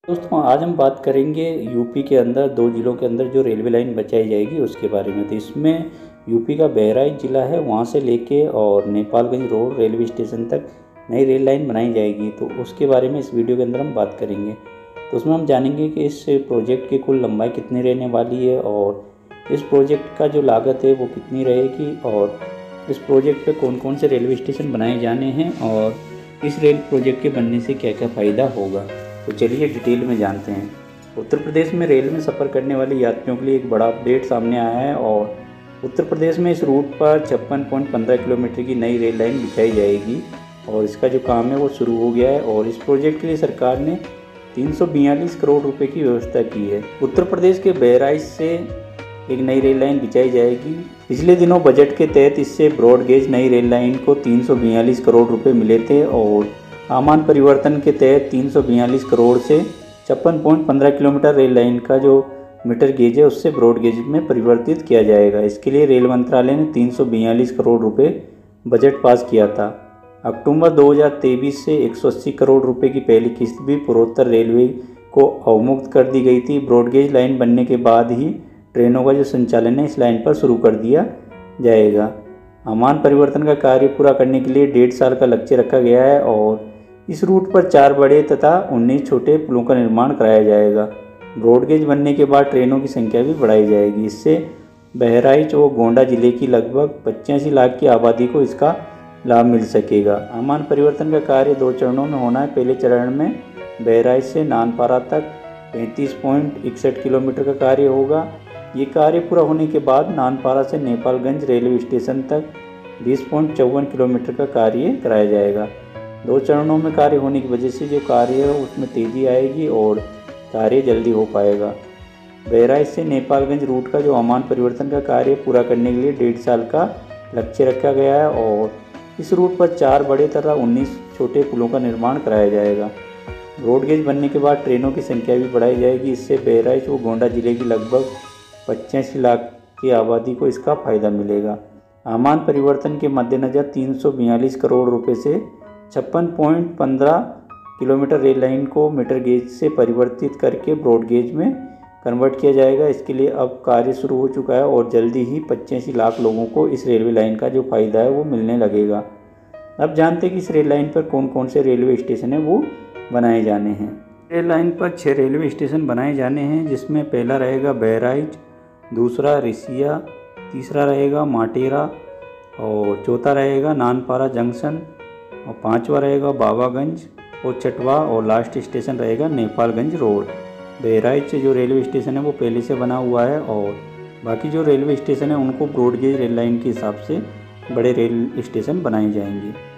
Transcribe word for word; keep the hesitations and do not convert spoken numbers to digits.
दोस्तों आज हम बात करेंगे यूपी के अंदर दो ज़िलों के अंदर जो रेलवे लाइन बचाई जाएगी उसके बारे में। तो इसमें यूपी का बहराइच ज़िला है, वहाँ से लेके और नेपालगंज रोड रेलवे स्टेशन तक नई रेल लाइन बनाई जाएगी। तो उसके बारे में इस वीडियो के अंदर हम बात करेंगे। तो उसमें हम जानेंगे कि इस प्रोजेक्ट की कुल लंबाई कितनी रहने वाली है और इस प्रोजेक्ट का जो लागत है वो कितनी रहेगी और इस प्रोजेक्ट पर कौन कौन से रेलवे स्टेशन बनाए जाने हैं और इस रेल प्रोजेक्ट के बनने से क्या क्या फ़ायदा होगा। तो चलिए डिटेल में जानते हैं। उत्तर प्रदेश में रेल में सफ़र करने वाले यात्रियों के लिए एक बड़ा अपडेट सामने आया है और उत्तर प्रदेश में इस रूट पर छप्पन पॉइंट पंद्रह किलोमीटर की नई रेल लाइन बिछाई जाएगी और इसका जो काम है वो शुरू हो गया है और इस प्रोजेक्ट के लिए सरकार ने तीन सौ बयालीस करोड़ रुपए की व्यवस्था की है। उत्तर प्रदेश के बहराइच से एक नई रेल लाइन बिछाई जाएगी। पिछले दिनों बजट के तहत इससे ब्रॉडगेज नई रेल लाइन को तीन सौ बयालीस करोड़ रुपए मिले थे और आमान परिवर्तन के तहत तीन सौ बयालीस करोड़ से छप्पन पॉइंट पंद्रह किलोमीटर रेल लाइन का जो मीटर गेज है उससे ब्रॉड गेज में परिवर्तित किया जाएगा। इसके लिए रेल मंत्रालय ने तीन सौ बयालीस करोड़ रुपए बजट पास किया था। अक्टूबर दो हज़ार तेईस से एक सौ अस्सी करोड़ रुपए की पहली किस्त भी पूर्वोत्तर रेलवे को अवमुक्त कर दी गई थी। ब्रॉड गेज लाइन बनने के बाद ही ट्रेनों का जो संचालन है इस लाइन पर शुरू कर दिया जाएगा। आमान परिवर्तन का कार्य पूरा करने के लिए डेढ़ साल का लक्ष्य रखा गया है और इस रूट पर चार बड़े तथा उन्नीस छोटे पुलों का निर्माण कराया जाएगा। ब्रॉडगेज बनने के बाद ट्रेनों की संख्या भी बढ़ाई जाएगी। इससे बहराइच और गोंडा जिले की लगभग पचासी लाख की आबादी को इसका लाभ मिल सकेगा। आमान परिवर्तन का कार्य दो चरणों में होना है। पहले चरण में बहराइच से नानपारा तक पैंतीस पॉइंट इकसठ किलोमीटर का कार्य होगा। ये कार्य पूरा होने के बाद नानपारा से नेपालगंज रेलवे स्टेशन तक बीस पॉइंट चौवन किलोमीटर का कार्य कराया जाएगा। दो चरणों में कार्य होने की वजह से जो कार्य है उसमें तेज़ी आएगी और कार्य जल्दी हो पाएगा। बहराइच से नेपालगंज रूट का जो आमान परिवर्तन का कार्य पूरा करने के लिए डेढ़ साल का लक्ष्य रखा गया है और इस रूट पर चार बड़े तथा उन्नीस छोटे पुलों का निर्माण कराया जाएगा। ब्रॉडगेज बनने के बाद ट्रेनों की संख्या भी बढ़ाई जाएगी। इससे बहराइच व गोंडा जिले की लगभग पचासी लाख की आबादी को इसका फ़ायदा मिलेगा। आमान परिवर्तन के मद्देनज़र तीन सौ बयालीस करोड़ रुपए से छप्पन पॉइंट पंद्रह किलोमीटर रेल लाइन को मीटर गेज से परिवर्तित करके ब्रॉड गेज में कन्वर्ट किया जाएगा। इसके लिए अब कार्य शुरू हो चुका है और जल्दी ही पचासी लाख लोगों को इस रेलवे लाइन का जो फ़ायदा है वो मिलने लगेगा। अब जानते हैं कि इस रेल लाइन पर कौन कौन से रेलवे स्टेशन हैं वो बनाए जाने हैं। रेल लाइन पर छः रेलवे स्टेशन बनाए जाने हैं, जिसमें पहला रहेगा बहराइच, दूसरा रिसिया, तीसरा रहेगा माटेरा और चौथा रहेगा नानपारा जंक्शन और पांचवा रहेगा बाबागंज और छठवा और लास्ट स्टेशन रहेगा नेपालगंज रोड। बहराइच जो रेलवे स्टेशन है वो पहले से बना हुआ है और बाकी जो रेलवे स्टेशन है उनको ब्रॉडगेज रेल लाइन के हिसाब से बड़े रेल स्टेशन बनाए जाएंगे।